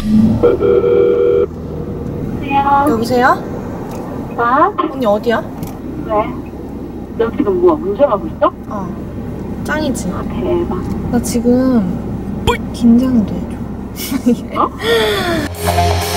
여보세요? 언니 어디야? 왜? 너 지금 뭐 운전하고 있어? 짱이지? 대박. 나 지금 긴장이 돼. 어?